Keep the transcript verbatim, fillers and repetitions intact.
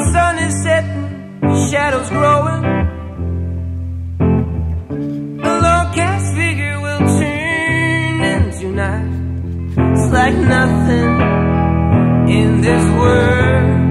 sun is setting, shadows growing. A long cast figure will turn into night. It's like nothing in this world